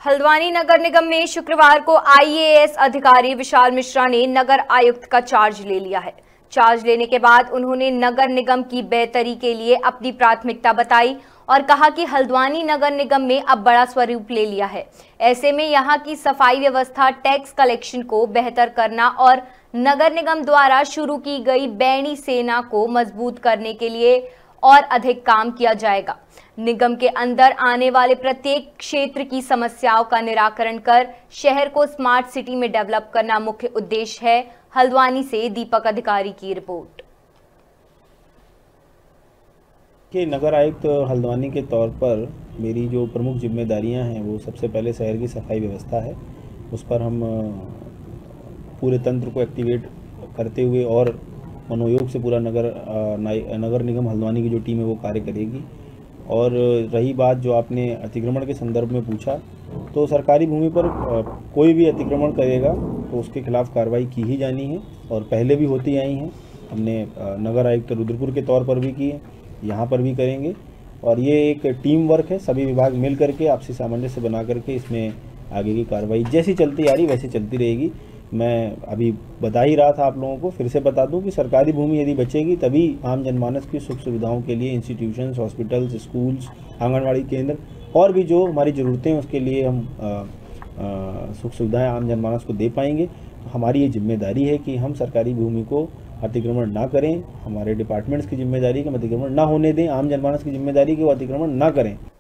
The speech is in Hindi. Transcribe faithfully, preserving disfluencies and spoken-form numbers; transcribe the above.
हल्द्वानी नगर निगम में शुक्रवार को आई ए एस अधिकारी विशाल मिश्रा ने नगर आयुक्त का चार्ज ले लिया है। चार्ज लेने के बाद उन्होंने नगर निगम की बेहतरी के लिए अपनी प्राथमिकता बताई और कहा कि हल्द्वानी नगर निगम में अब बड़ा स्वरूप ले लिया है। ऐसे में यहां की सफाई व्यवस्था, टैक्स कलेक्शन को बेहतर करना और नगर निगम द्वारा शुरू की गई बैणी सेना को मजबूत करने के लिए और अधिक काम किया जाएगा। निगम के अंदर आने वाले प्रत्येक क्षेत्र की समस्याओं का निराकरण कर शहर को स्मार्ट सिटी में डेवलप करना मुख्य उद्देश्य है। हल्द्वानी से दीपक अधिकारी की रिपोर्ट। कि नगर आयुक्त हल्द्वानी के तौर पर मेरी जो प्रमुख जिम्मेदारियां हैं वो सबसे पहले शहर की सफाई व्यवस्था है। उस पर हम पूरे तंत्र को एक्टिवेट करते हुए और मनोयोग से पूरा नगर नगर निगम हल्द्वानी की जो टीम है वो कार्य करेगी। और रही बात जो आपने अतिक्रमण के संदर्भ में पूछा, तो सरकारी भूमि पर कोई भी अतिक्रमण करेगा तो उसके खिलाफ कार्रवाई की ही जानी है और पहले भी होती आई हैं। हमने नगर आयुक्त रुद्रपुर के तौर पर भी की है, यहाँ पर भी करेंगे। और ये एक टीम वर्क है, सभी विभाग मिल करके आपसी सामंजस्य बना करके इसमें आगे की कार्रवाई जैसी चलती आ रही वैसे चलती रहेगी। मैं अभी बता ही रहा था आप लोगों को, फिर से बता दूं कि सरकारी भूमि यदि बचेगी तभी आम जनमानस की सुख सुविधाओं के लिए इंस्टीट्यूशंस, हॉस्पिटल्स, स्कूल्स, आंगनवाड़ी केंद्र और भी जो हमारी ज़रूरतें हैं उसके लिए हम आ, आ, सुख सुविधाएं आम जनमानस को दे पाएंगे। तो हमारी ये जिम्मेदारी है कि हम सरकारी भूमि को अतिक्रमण ना करें। हमारे डिपार्टमेंट्स की जिम्मेदारी है कि हम अतिक्रमण ना होने दें, आम जनमानस की जिम्मेदारी है कि वो अतिक्रमण ना करें।